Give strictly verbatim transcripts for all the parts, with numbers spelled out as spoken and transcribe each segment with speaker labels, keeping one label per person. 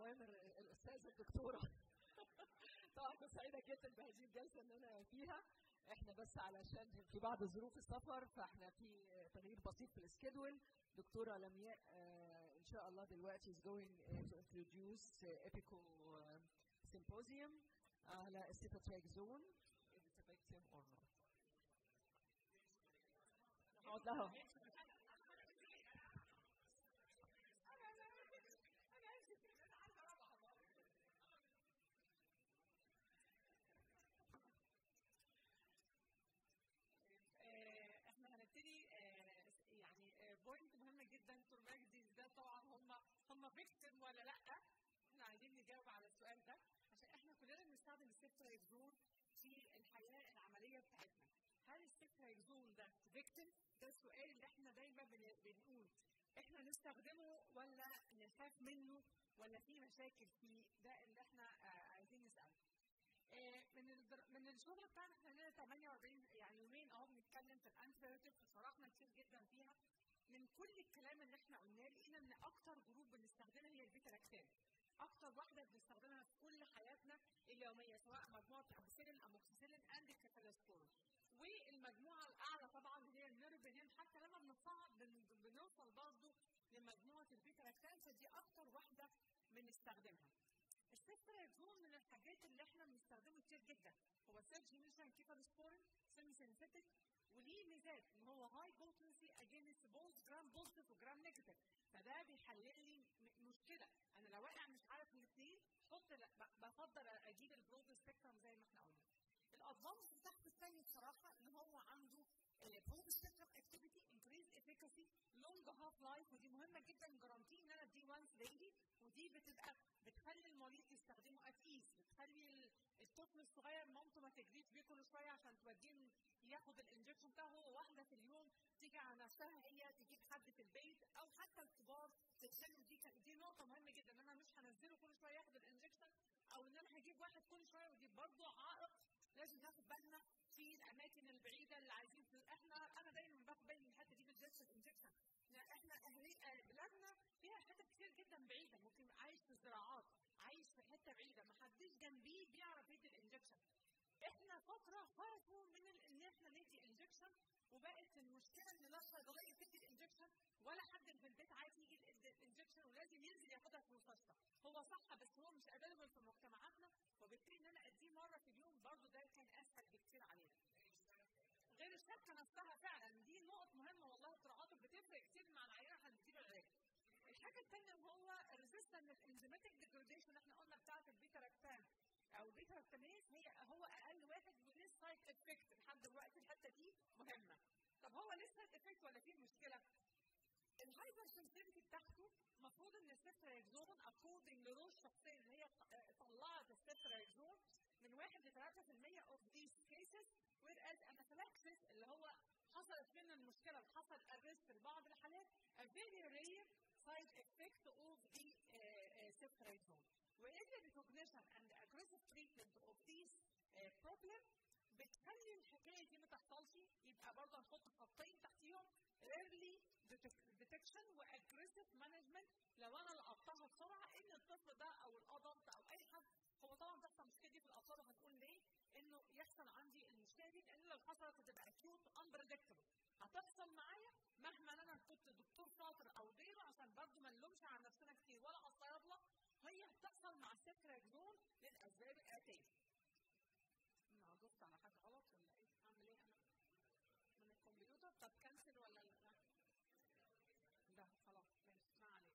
Speaker 1: كمان الاستاذه الدكتوره. طبعا كنت سعيده جدا بهذه الجلسه اللي انا فيها. احنا بس علشان في بعض ظروف السفر فاحنا في تغيير بسيط في السكيدول. دكتوره لمياء ان شاء الله دلوقتي is going to introduce epico symposium على السيتوتراكزون. Is it effective or not? نقعد لها.
Speaker 2: احنا هنبتدي يعني بوينت مهمه جدا. دكتور مجدي ده طبعا هم هم فيكتيم ولا لا؟ احنا عايزين نجاوب على السؤال ده عشان احنا كلنا بنستخدم السيترايكزون في الحياه العمليه بتاعتنا. هل السيترايكزون ده فيكتيم؟ ده السؤال اللي احنا دايما بنقول احنا نستخدمه ولا نخاف منه ولا في مشاكل فيه. ده اللي احنا عايزين نساله. من من الشغل بتاعنا احنا لنا ثمانية وأربعين يعني يومين اهو بنتكلم في الانتيبيوتكس وشرحنا كتير جدا فيها. من كل الكلام اللي احنا قلناه لقينا ان اكتر جروب بنستخدمها هي البيتا لاكتام. اكتر واحده بنستخدمها في كل حياتنا اليوميه سواء مجموعه اموكسيسيلين اموكسيسيلين اند كافيلوسبورين. والمجموعه الاعلى طبعا اللي هي النيرفينين. حتى لما بنصعد بنوصل برضه لمجموعه البيتا لاكتام فدي اكتر واحده بنستخدمها. السيترايكزون من الحاجات اللي احنا بنستخدمه كتير جدا. هو سيل جينيشن كيفالوسبورين سيمي سينثيتك وليه ميزات ان هو هاي بوتنسي اجينست بوث جرام بوزيتيف وجرام نيجاتيف. فده بيحلل لي مشكله. انا لو واقع مش عارف الاثنين حط بفضل اجيب البرود سبيكترم زي ما احنا قلنا. الادفانس تحت الثاني بصراحه ان هو عنده برود سبيكترم اكتيفيتي انكريز افيكاسي لونج هاف لايف ودي مهمه جدا. جرانتي ان انا دي وانس ديلي ودي بتبقى بتخلي المريض يستخدمه اتيس. بتخلي الطفل الصغير مامته ما تجريش بيه كل شويه عشان توديه ياخد الانجكشن بتاعه هو واحده في اليوم. تيجي على نفسها هي تجيب حد في البيت او حتى الكبار تتخانقوا. دي دي نقطه مهمه جدا ان انا مش هنزله كل شويه ياخد الانجكشن او ان انا هجيب واحد كل شويه ودي برضه عائق. لازم ناخد بالنا في الاماكن البعيده اللي عايزين في احنا انا دايما باخد بالي من الحته دي بالذات في الانجكشن. احنا اهلي بلادنا فيها حتت كتير جدا بعيده. ممكن عايش في الزراعات عايش في حته بعيده ما حدش جنبيه بيعرف يدي الانجكشن. احنا فتره خافوا من ان احنا ندي انجكشن وبقت المشكله ان لا صيدليه تدي الانجكشن ولا حد في البيت عايز يجي الانجكشن ولازم ينزل ياخدها في المستشفى. هو صح بس هو مش افيلبل في مجتمعاتنا وبالتالي ان انا اديه مره في اليوم برضه ده كان اسهل بكتير علينا. غير الشبكه نفسها فعلا دي نقط مهمه والله القراءات بتفرق كتير مع العيان عشان تجيب العلاج. الحاجه الثانيه هو الريزيستنت الانزيماتيك ديجريديشن احنا قلنا بتاعه البيتا لاكتام او البيتا لاكتاميز هي هو اقل واحد وليه سايد افكت لحد دلوقتي. الحته دي مهمه. طب هو ليه سايد افكت ولا فيه مشكله؟ الهايبر سنسيتيفيتي بتاعته المفروض ان السيترايكزون اكوردنج لروش شخصيا اللي هي طلعت السيترايكزون من واحد ل ثلاثة بالمية اوف ذيس كيسز whereas anaphylaxis اللي هو حصلت منه المشكله وحصل ارست في بعض الحالات a very rare side effect of the ceftriaxone. وإذا recognition and aggressive treatment of this uh, problem بتخلي الحكايه دي ما تحصلش. يبقى برضه نحط خطين تحتيهم early detection و aggressive management. لو انا لقطتها بسرعه ان الطفل ده او الادلت او اي حد هو طبعا بتحصل المشكله دي في الاطفال هتقول ليه؟ انه يحصل عندي المشكله دي لان لو حصلت هتبقى acute unpredictable. هتحصل معايا مهما انا كنت دكتور شاطر او غيره عشان برضه ما نلومش على نفسنا كتير ولا على الصيادله. هي بتحصل مع السيترايكزون للاسباب الاتيه. انا ضفت على حاجه غلط ولا ايه؟ اعمل ايه انا؟ من الكمبيوتر طب كنسل ولا لا؟ ده خلاص ماشي ما عليك.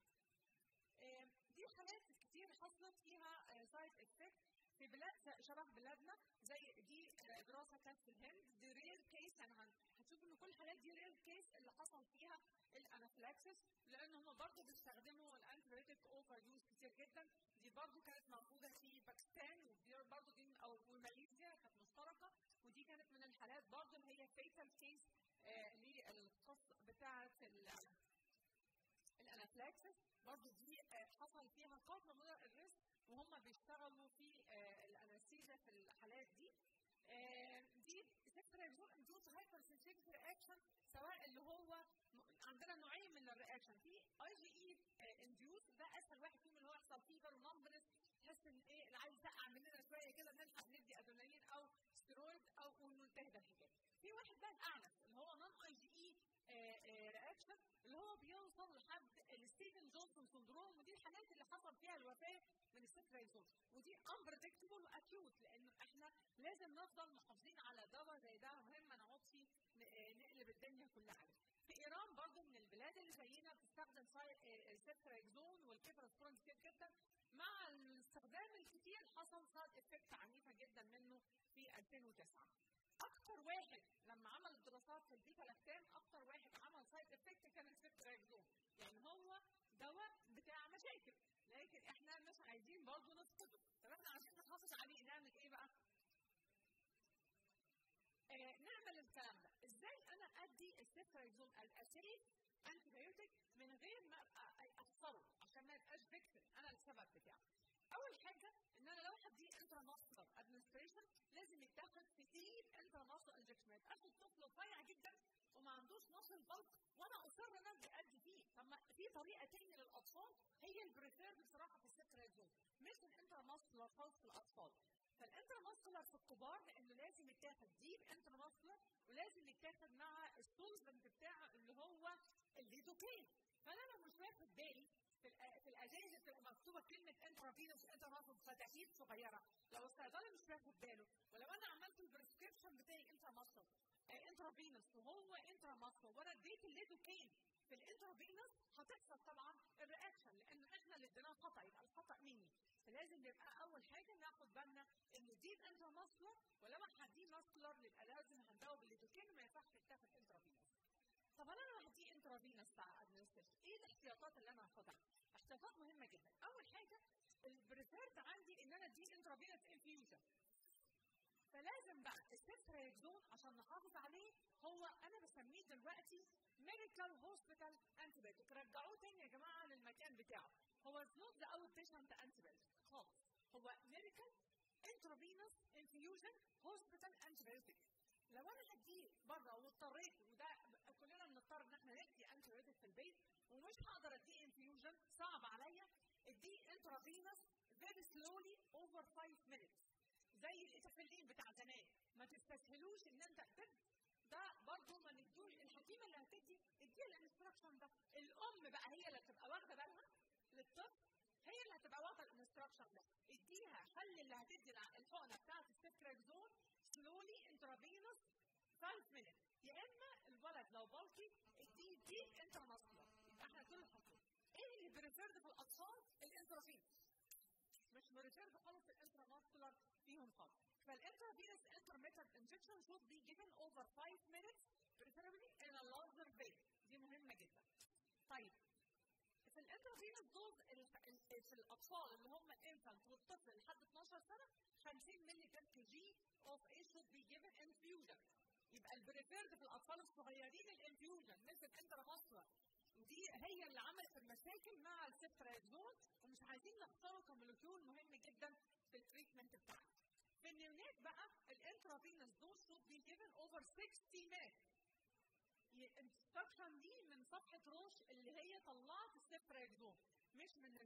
Speaker 2: دي حالات كتير حصلت فيها سايد افكت في بلاد شبه بلادنا زي دي دراسه كانت في الهند. دي رير كيس يعني هتشوف ان كل الحالات دي رير كيس اللي حصل فيها الانافلاكسس لان هم برضه بيستخدموا الانتيبيوتيك اوفر يوز كتير جدا. دي برضه كانت موجوده في باكستان ودي برضه دي او ماليزيا كانت مشتركه ودي كانت من الحالات برضه اللي هي فيتال كيس للقص بتاعه الانافلاكسس. برضه دي حصل فيها قطع من الريسك وهم بيشتغلوا في الانستيزيا في الحالات دي. دي سيترايكزون اندوس هايبر سنسيتيف رياكشن سواء اللي هو عندنا نوعين من الرياكشن. في اي جي اي اندوس ده اسهل واحد فيهم اللي هو يحصل فيبر ونون لازم نفضل محافظين على دواء زي ده، مهم ما نقعدش نقلب الدنيا كلها عليه. في ايران برضه من البلاد اللي زينا بتستخدم السيترايكزون والكيفالوسبورين كتير جدا. مع الاستخدام الكتير حصل سايد افكت عنيفه جدا منه في ألفين وتسعة. اكتر واحد لما عمل الدراسات في البيتا لاكتام اكتر واحد عمل سايد افكت كان السيترايكزون، يعني هو دواء بتاع مشاكل، لكن احنا مش عايزين برضه نفقده. طب احنا عشان نحافظ عليه نعمل ايه بقى؟ آه نعمل الكلام ده. ازاي انا ادي السيترايكزون الاساسي انتي بايوتيك من غير ما ابقى اخسره عشان ما يبقاش فيكتيم انا السبب بتاعه؟ اول حاجه ان انا لو هديه انتراماسكولار ادمنستريشن لازم يتاخد في ديب انتراماسكولار انجكشن، ما يبقاش الطفل رفيع جدا وما عندوش ماسل بلك وانا اصر ان انا ادي فيه. طب ما في طريقه تانية للاطفال هي البريفيرد بصراحه في السيترايكزون، مش الانتراماسكولار خالص في الاطفال. فالانتراماسكولار في الكبار لانه لازم يتاخد ديب انتراماسكولار ولازم يتاخد مع السولفنت بتاعه اللي هو الليدوكين. فانا لو مش واخد بالي في في الازايز بتبقى مكتوبه كلمه انترافينوس انترافينوس فتحيط صغيره، لو الصيدلي مش واخد باله ولو انا عملت البريسكريبشن بتاعي انتراماسكولار انترافينوس وهو انتراماسكولار وانا اديت الليدوكين في الانترافينوس هتحصل طبعا الرياكشن لان احنا اللي اديناه خطا، يبقى الخطا مني. فلازم يبقى اول حاجه ناخد بالنا انه دي انتراماسكولار ولما هديه ماسكولار يبقى لازم هندوب الليدوكين وما ينفعش يتاخد انترافينوس. طب انا لو هديه انترافينوس بتاع ادمنستريشن ايه الاحتياطات اللي انا هاخدها؟ احتياطات مهمه جدا. اول حاجه البريفيرد عندي ان انا اديه انترافينوس انفيوجن، فلازم بقى السيترايكزون عشان نحافظ عليه هو انا بسميه دلوقتي ميديكال هوسبيتال انتي بايوتيك. رجعوه تاني يا جماعه للمكان بتاعه، هو نوت ذا اوت بيشنت انتي بايوتيك خالص، هو ميديكال انترافينوس انفيوجن هوسبيتال انتي بايوتيك. لو انا هديه بره واضطريت، وده كلنا بنضطر ان احنا ندي انتي بايوتيك في البيت ومش هقدر اديه انفيوجن صعب عليا، اديه انترافينوس فيري سلولي اوفر خمس minutes زي الاتافيلين بتاع زمان. ما تستسهلوش ان انت تدي ده برضه، ما ندوش الحكيمه اللي هتدي اديها الانستراكشن ده. الام بقى هي اللي هتبقى واخده بالها للطفل، هي اللي هتبقى واخده الانستراكشن ده. اديها خلي اللي هتدي الحقنه بتاعت السيترايكزون سلولي انترافينوس خمس minutes، يا اما الولد لو بالكي اديه ديب انتراماسكولار. يبقى احنا كل حاجه ايه اللي بريفيرد في الاطفال؟ الانترافينوس، مش بريفيرد خالص الانتراماسكولار فيهم خالص. فالانترافينوس intermittent injection should be given over five minutes preferably in a larger vein. دي مهمه جدا. طيب في الانترافينوس دوز في الاطفال اللي هم الانفانت والطفل لحد اتناشر سنه خمسين مللي بير كي جي of A should be given infusion. يبقى البريفيرد في الاطفال الصغيرين الانفيوجن مثل الانتراماسكولار، ودي هي اللي عملت المشاكل مع السيترايكزون ومش عايزين نختاره كمولكيول مهم جدا في التريتمنت بتاعنا. في النيونات بقى الانترافينوس دوز should be given over sixty minutes. الانستراكشن دي من صفحه روش اللي هي طلعت السيترايكزون مش من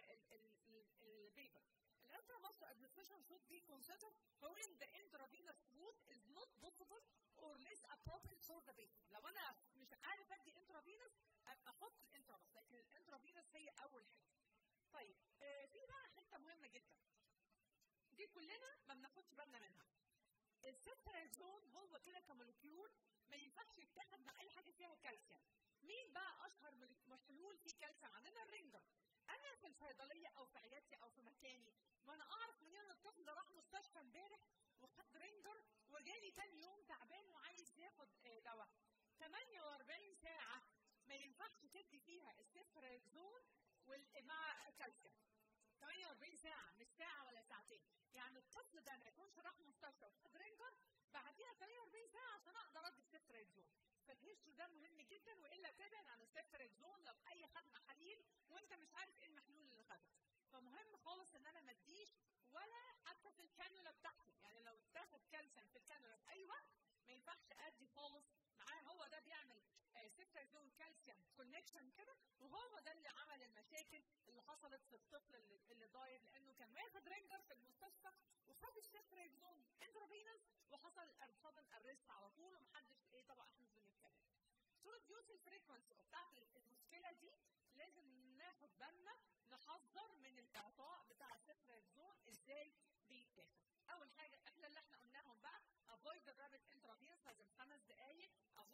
Speaker 2: البيبر. الانتراماسكولار administration should be considered when the intravenous route is not possible or less appropriate for the baby. لو انا مش عارف ادي انترافينوس احط الانتراماس، لكن الانترافينوس هي اول حاجه. طيب آه في بقى حته مهمه جدا دي كلنا ما بناخدش بالنا منها. السيترايكزون هو كده كمولكيول ما ينفعش يتاخد مع اي حاجه فيها كالسيوم. مين بقى اشهر محلول فيه كالسيوم؟ عندنا الرينجر. انا في الصيدليه او في عيادتي او في مكاني وانا اعرف منين ان الطفل ده راح مستشفى امبارح وخد رينجر وجالي تاني يوم تعبان وعايز ياخد دواء، ثمانية وأربعين ساعه ما ينفعش تدي فيها السيترايكزون مع كالسيوم. ثمانية وأربعين ساعه مش ساعه ولا ساعتين، يعني الطفل ده ما يكونش راح مستشفى وخد رينجر بعديها ثمانية وأربعين ساعه عشان اقدر ادي السيترايكزون. فالهيستوري ده مهم جدا، والا تبعد عن السيترايكزون لو اي خد محاليل وانت مش عارف ايه المحلول اللي خده. فمهم خالص ان انا ما اديش ولا حتى في الكانولا بتاعتي، يعني لو اتاخد كالسيوم في الكانولا في اي وقت ما ينفعش ادي خالص معاه. هو ده بيعمل سيترايكزون كالسيوم كونكشن كده، وهو ده اللي عمل المشاكل اللي حصلت في الطفل اللي, اللي ضايع لانه كان واخد رينجر في المستشفى وخد السيترايكزون انترافينوس وحصل ارصاد الارست على طول ومحدش ايه طبعا احنا مش بنتكلم. صوره ديوس الفريكونسي بتاعت المشكله دي لازم ناخد بالنا نحذر من الاعطاء بتاع السيترايكزون ازاي بيتاخد. اول حاجه احنا اللي احنا قلناهم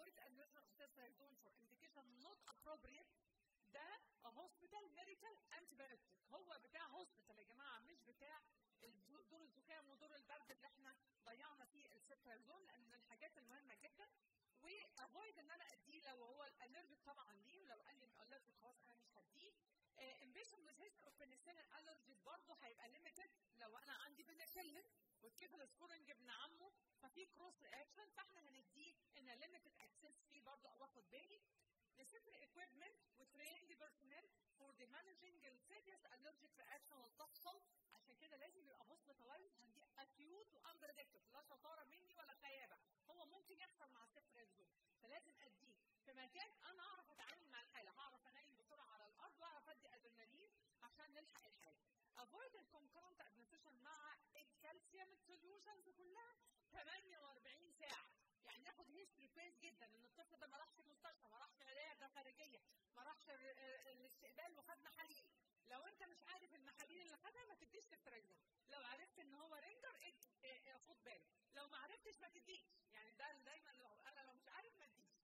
Speaker 2: avoid admission of ceftriaxone for indication not appropriate ده هوسبيتال ميديكال انتيبيوتيك، هو بتاع هوسبيتال يا جماعه مش بتاع دور الزكام ودور البرد اللي احنا ضيعنا فيه السيترازون، لان من الحاجات المهمه جدا. وافويد ان انا اديه لو هو الالرجيك طبعا ليه، ولو قال لي الالرجيك خلاص انا مش هديه. امبيشن وذ هيستوري اوف بنسلين الرجيك برضه هيبقى ليميتد لو انا عندي بنسلين والكيفل سبورنج ابن عمه ففي كروس رياكشن، فاحنا هنديه ان ليميتد اكسس فيه برضه او اخد بالي. necessary equipment وtrained personnel for the managing the serious allergic reaction اللي بتحصل، عشان كده لازم يبقى hospitalized عندي acute و unpredictable، لا شطاره مني ولا خيابه، هو ممكن يحصل مع السيترازون، فلازم اديه في مكان انا اعرف اتعامل مع الحاله، هعرف انيم بسرعه على الارض واعرف ادي ادرينالين عشان نلحق الحاله. avoid the concurrent administration مع الكالسيوم solutions كلها ثمانية وأربعين ساعه، يعني ناخد هيستوري كويس جدا ان الطفل ده ما راحش المستشفى، ما راحش عياده خارجيه، ما راحش الاستقبال وخد محاليل. لو انت مش عارف المحاليل اللي خدها ما تديش سيترازون، لو عرفت ان هو رينجر خد بالك، لو ما عرفتش ما تديش، يعني ده دايما لو انا لو مش عارف ما اديش.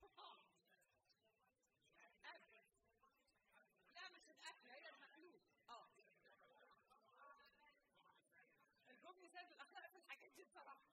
Speaker 2: لا مش الاكل، هي المألوف. اه الجمله سيد الاخلاق في الحاجات دي بصراحه.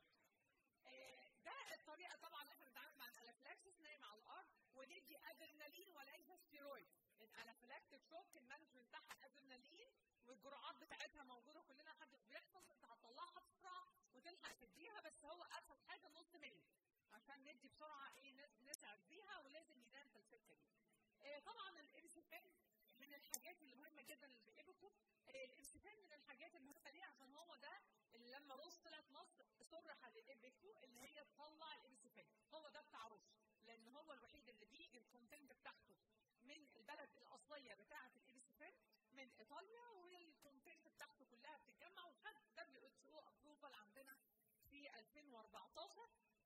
Speaker 2: ده الطريقه طبعا احنا بنتعامل مع الانافلاكسس، نايم على الارض وندي ادرينالين وليس ستيرويد. الانافلاكتيك شوك المانجمنت بتاعها ادرينالين والجرعات بتاعتها موجوده كلنا، حد بيحصل انت هتطلعها بسرعه وتلحق تديها، بس هو اسهل حاجه نص ملي عشان ندي بسرعه ايه نسعد بيها، ولازم ينام في السكه دي. إيه طبعا الامسيفين من الحاجات اللي مهمه جدا اللي بيقبكم. الامسيفين من الحاجات المهمه ليه عشان هو ده اللي لما روس طلعت مصر صرح للابيكو اللي هي تطلع الامسيفين، هو ده بتاع روس، لان هو الوحيد اللي بيجي الكونتنت بتاعته من البلد الاصليه بتاعه الامسيفين من ايطاليا، والكونتنت بتاعته كلها بتتجمع وخد دبليو اتش او ابروفال عندنا في ألفين وأربعتاشر،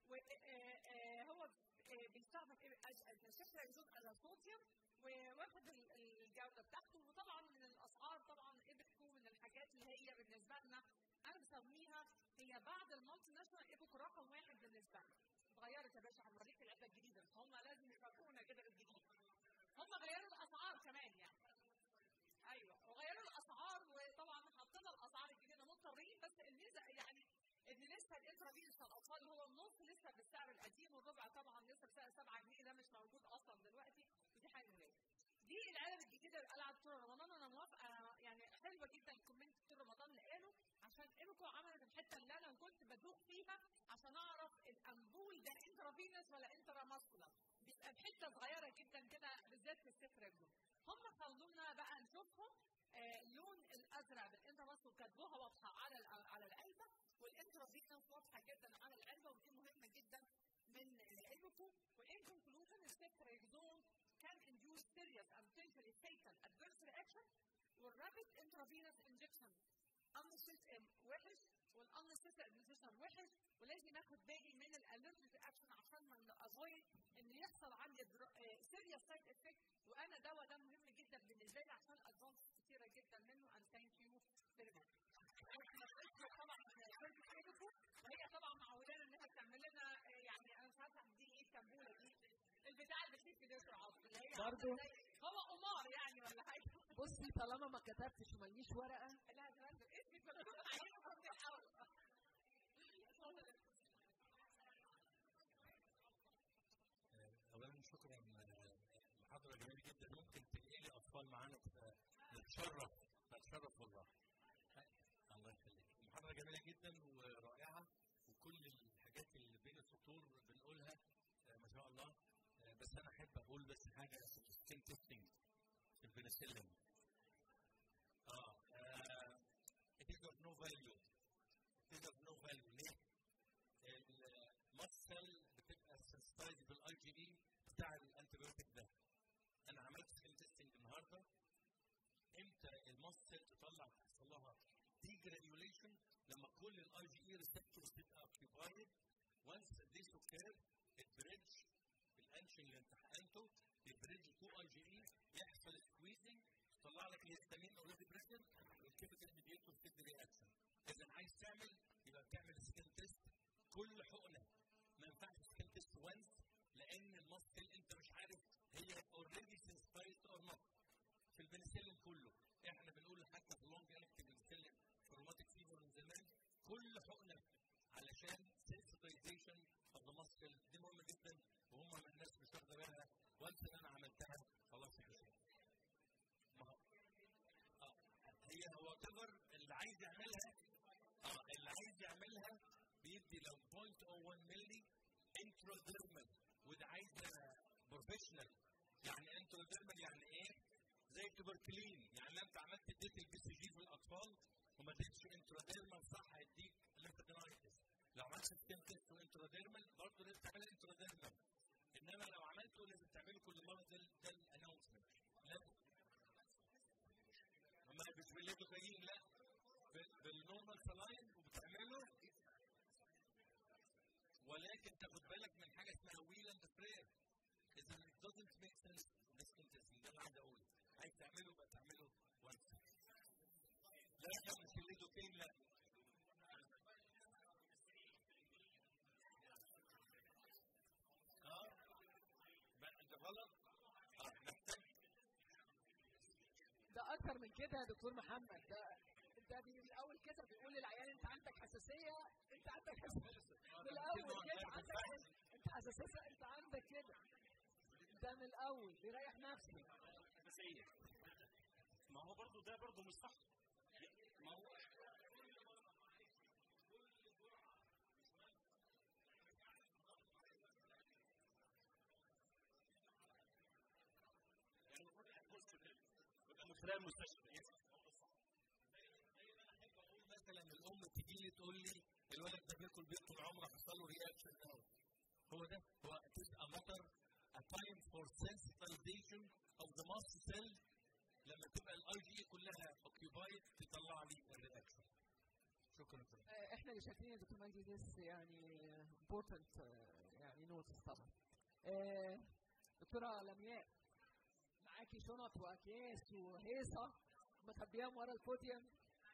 Speaker 2: وهو بيستخدم السيترازون على صوديوم وواخد الجوده بتاعته. وطبعا من الاسعار طبعا ايبكو من الحاجات اللي هي بالنسبه لنا انا بسميها هي بعد المالتي ناشونال ايبكو رقم واحد بالنسبه لنا. اتغيرت يا باشا، هنوريك العلبه الجديده، هم لازم يفاجئونا كده بالجديد. هم غيروا الاسعار كمان يعني. ايوه وغيروا الاسعار، وطبعا حطينا الاسعار الجديده مضطرين، بس الميزه يعني ان لسه الانترافيروس الاطفال هو النص لسه بالسعر القديم، والربع طبعا لسه بسعر سبعة جنيه، ده مش موجود اصلا دلوقتي، ودي حاجه مهمه. دي العلب الجديده اللي قلعت طول رمضان، انا موافقه يعني حلوه جدا الكومنت طول رمضان اللي قالوا، عشان ايبكو عملت الحته اللي انا كنت بدوق فيها عشان اعرف الامبول ده انترافيروس ولا انترا ماسكولار، بيبقى بحته صغيره جدا كده بالذات في السيترازون. هم خلونا بقى نشوفهم آه اللون الازرق بالانتراسول كاتبوها واضحه على على العلبه، والانترافيروس واضحه جدا على العلبه، ودي مهمه جدا من الايبكو. وان كونكلوجن السيترازون can induce serious and potentially fatal adverse reaction، والرابid intravenous injection unnecessary وحش، والunnecessary administration وحش، ولازم ناخد بالي من الالرجيك رياكشن عشان ما افويد ان يحصل عندي serious side effect، وانا دواء ده مهم جدا بالنسبه لي عشان ادفانس كتيره جدا منه. and thank you very much. طبعا وهي طبعا معودانا انها تعمل لنا يعني انا مش عارفه دي ايه التنبوله دي البتاع اللي بتلف دي العصر اللي هي
Speaker 1: برضه
Speaker 2: هو قمار يعني ولا حاجه.
Speaker 1: بصي طالما ما كتبتش وماليش ورقه
Speaker 2: لا ده اسمك مكتوب عليه وخدي الاول.
Speaker 3: اولا شكرا، محاضره جميله جدا، ممكن تلاقي لي اطفال معانا نتشرف نتشرف والله. الله يخليك، محاضره جميله جدا ورائعه، وكل الحاجات اللي بين السطور بنقولها ما شاء الله. بس انا احب اقول بس حاجه في السكين تيستنج في البنسلين. اه it is of no value it is of no value ليه؟ المصل بتبقى سنسيتايز بالاي جي اي بتاع الانتيبيوتيك ده. انا عملت سكين تيستنج النهارده، امتى المصل تطلع تحصل لها دي جرانيوليشن لما كل الاي جي اي ريسبتورز تبقى اوكيبايد. وانس ذيس اوكير البريدج الانشن اللي امتحنته البريدج تو اي جي اي يحصل سكويزنج يطلع لك الهستامين اوريدي بريزنت والكيميكال ميديتور تدي رياكشن. اذا عايز تعمل يبقى بتعمل سكين تيست كل حقنه، ما ينفعش سكين تيست وانس، لان ان المصل انت مش عارف هي اوريدي سنسيتايزد اور نوت. في البنسلين كله احنا بنقول حتى في اللونج اكتنج بنسلين في الروماتيك فيفر من زمان كل حقنه علشان سنسيتايزيشن اوف ذا ماسل دي مهمه جدا، وهم الناس مش واخده بالها. وانس انا عملتها خلاص يا باشا. ما هو اه هي هو كفر اللي عايز يعملها اه اللي عايز يعملها بيدي لو صفر فاصلة صفر واحد مللي انتروديرمال، وده عايزه بروفيشنال. يعني انتروديرمال يعني ايه؟ زي التوبركلين، يعني انت عملت اديت البي سي جي في الاطفال وما اديتش انتروديرمال صح هيديك ليمفادينايتس. لو عملت ستيم تيست وانتروديرمال برضه لازم تعمل انتروديرمال، انما لو عملته لازم تعمله كل مره. ده ده الانونسمنت. لازم ما مش بالليدوكاين، لا بالنورمال سلاين وبتعمله، ولكن تاخد بالك من حاجه اسمها ويل اند برير. اذا it doesn't make sense this interesting. ده اللي عايز اقوله. عايز تعمله يبقى تعمله once. لا لا مش الليدوكاين، لا. اه بقى انت غلط. اه محتاج
Speaker 1: ده اكتر من كده يا دكتور محمد. ده ده من الاول كده بيقول للعيال انت عندك حساسيه، انت عندك حساسيه من الاول كده، عندك انت حساسيه، انت عندك كده. ده من الاول بيريح نفسه.
Speaker 4: حساسيه. ما هو برضه ده برضه مش صح. ما هو يعني المفروض يحبس يبقى من خلال المستشفى.
Speaker 3: مثلا الام تجي لي تقول لي الولد ده بياكل بيض طول عمره حصل له رياكشن ده. هو ده هو تبقى مطر a time for sensitization of the mast cell. لما تبقى الاي جي كلها occupied تطلع لي الرياكشن. شكرا.
Speaker 1: احنا اللي شايفين يا دكتور مجدي ديس يعني important يعني نوتس طبعا. دكتوره لمياء معاكي شنط واكياس وهيصه مخبياهم ورا البوديوم.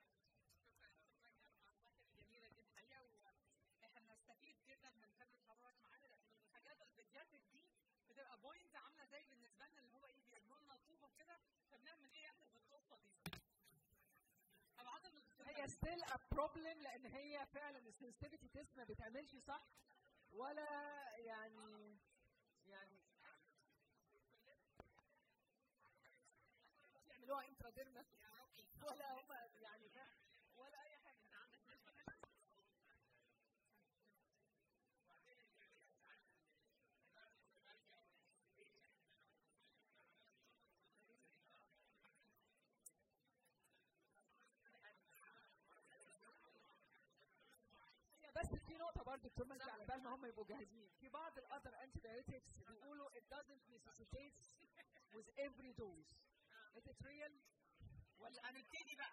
Speaker 2: جميله جدا الحقيقه، واحنا بنستفيد جدا من خبره حضرتك معانا، لان الحاجات البيدياتريك دي بتبقى بوينت عامله زي بالنسبه لنا اللي هو ايه بيعملوا لنا طوبه كده، فبنعمل ايه احنا في القصه دي؟
Speaker 1: هي ستيل ا بروبلم لان هي فعلا السنسيتيفيتي تيست ما بتعملش صح، ولا يعني يعني يعملوها انتراديرمال ولا هم يعني ولا اي حاجه. انت عندك بس في نقطة برضه دكتور مجدي على بال ما هم يبقوا جاهزين، في بعض الأذر أنتي بايوتكس بيقولوا it doesn't necessitate with every dose. Is it real؟
Speaker 2: ولا هنبتدي بقى